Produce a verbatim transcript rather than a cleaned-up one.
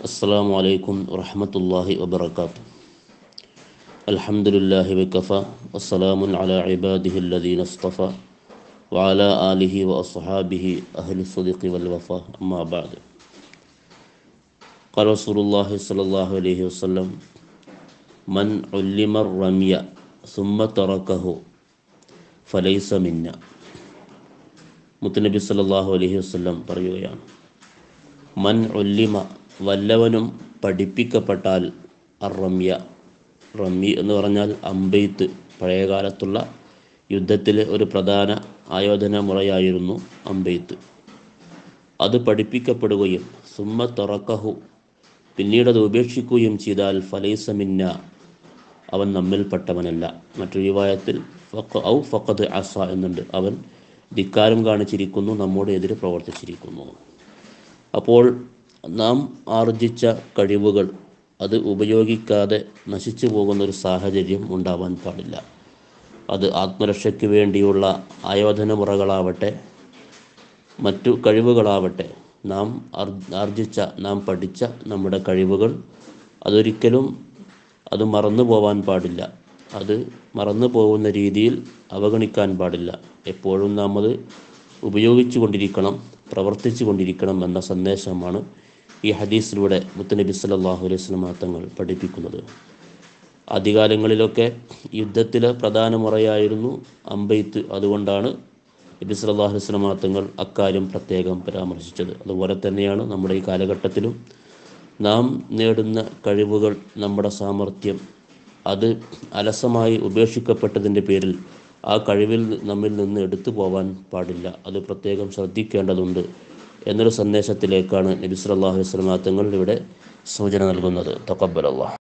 السلام عليكم ورحمة الله وبركاته. الحمد لله وكفى والسلام على عباده الذين اصطفى وعلى آله وأصحابه أهل الصدق والوفاء. أما بعد، قال رسول الله صلى الله عليه وسلم: من علم الرمي ثم تركه فليس منا. മുത്തനബി സല്ലല്ലാഹു അലൈഹി വസല്ലം പറയുകയാണ്, മൻ ഉല്ലിമ, വല്ലവനും പഠിപ്പിക്കപ്പെട്ടാൽ, അറമ്യ, റമ്മി എന്ന് പറഞ്ഞാൽ അമ്പെയ്ത്ത്, പഴയകാലത്തുള്ള യുദ്ധത്തിലെ ഒരു പ്രധാന ആയോധന മുറയായിരുന്നു അമ്പെയ്ത്ത്. അത് പഠിപ്പിക്കപ്പെടുകയും സുമ്മ തറക്കഹു, പിന്നീട് അത് ഉപേക്ഷിക്കുകയും ചെയ്താൽ ഫലൈസ മിന്ന, അവൻ നമ്മിൽപ്പെട്ടവനല്ല. മറ്റൊരു റിവായത്തിൽ ഫഖ ഔ ഫഖദ് അസ എന്നുണ്ട്, അവൻ ധിക്കാരം കാണിച്ചിരിക്കുന്നു, നമ്മോട് എതിരെ പ്രവർത്തിച്ചിരിക്കുന്നു. അപ്പോൾ നാം ആർജിച്ച കഴിവുകൾ അത് ഉപയോഗിക്കാതെ നശിച്ചു പോകുന്നൊരു സാഹചര്യം ഉണ്ടാവാൻ പാടില്ല. അത് ആത്മരക്ഷയ്ക്ക് വേണ്ടിയുള്ള ആയോധന മുറകളാവട്ടെ, മറ്റു കഴിവുകളാവട്ടെ, നാം ആർജിച്ച, നാം പഠിച്ച നമ്മുടെ കഴിവുകൾ അതൊരിക്കലും അത് മറന്നു പോവാൻ പാടില്ല. അത് മറന്നു പോകുന്ന രീതിയിൽ അവഗണിക്കാൻ പാടില്ല. എപ്പോഴും നാം അത് ഉപയോഗിച്ചു കൊണ്ടിരിക്കണം, പ്രവർത്തിച്ചു കൊണ്ടിരിക്കണം എന്ന സന്ദേശമാണ് ഈ ഹദീസിലൂടെ മുത്തനബി സല്ലല്ലാഹു അലൈഹി വസല്ലം തങ്ങൾ പഠിപ്പിക്കുന്നത്. ആദ്യകാലങ്ങളിലൊക്കെ യുദ്ധത്തിലെ പ്രധാന മുറയായിരുന്നു അമ്പെയ്ത്ത്. അതുകൊണ്ടാണ് നബി സല്ലല്ലാഹു അലൈഹി വസല്ലം തങ്ങൾ അക്കാര്യം പ്രത്യേകം പരാമർശിച്ചത്. അതുപോലെ തന്നെയാണ് നമ്മുടെ ഈ കാലഘട്ടത്തിലും നാം നേടുന്ന കഴിവുകൾ, നമ്മുടെ സാമർഥ്യം, അത് അലസമായി ഉപേക്ഷിക്കപ്പെട്ടതിൻ്റെ പേരിൽ ആ കഴിവിൽ നമ്മിൽ നിന്ന് എടുത്തു പോവാൻ പാടില്ല. അത് പ്രത്യേകം ശ്രദ്ധിക്കേണ്ടതുണ്ട് എന്നൊരു സന്ദേശത്തിലേക്കാണ് നബി സല്ലല്ലാഹു അലൈഹി വസല്ലം തങ്ങൾ ഇവിടെ സൂചന നൽകുന്നത്. തഖബ്ബലല്ലാഹ്.